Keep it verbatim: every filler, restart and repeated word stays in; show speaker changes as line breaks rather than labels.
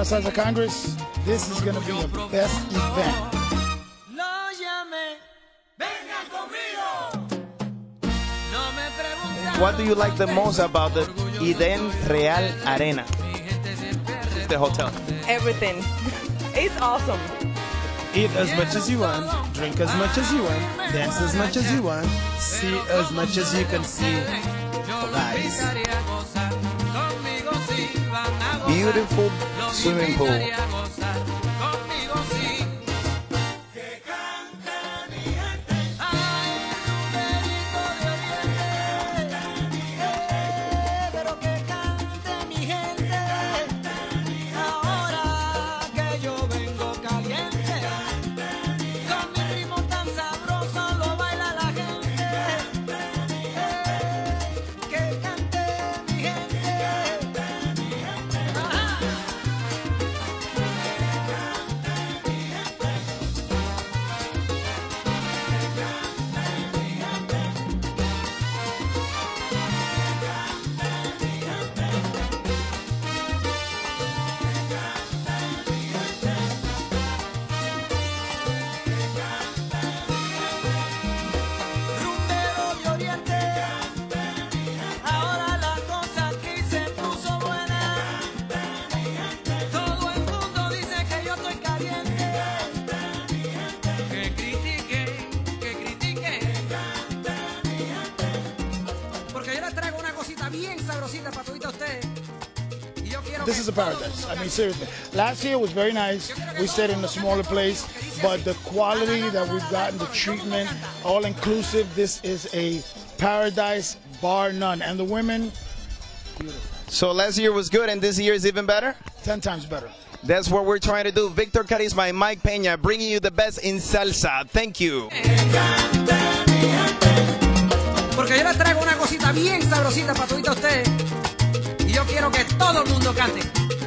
Salsa Congress, this is going to be the best event.
What do you like the most about the Eden Real Arena? The hotel.
Everything. It's awesome.
Eat as much as you want, drink as much as you want, dance as much as you want, see as much as you can see. Guys.
Beautiful swimming pool.
This is a paradise. I mean, seriously. Last year was very nice. We stayed in a smaller place, but the quality that we've gotten, the treatment, all inclusive, this is a paradise bar none. And the women, beautiful.
So last year was good and this year is even better?
Ten times better.
That's what we're trying to do. Victor Carisma and Mike Peña bringing you the best in salsa. Thank you.
Porque yo les traigo una cosita bien sabrosita para todos ustedes. Y yo quiero que todo el mundo cante.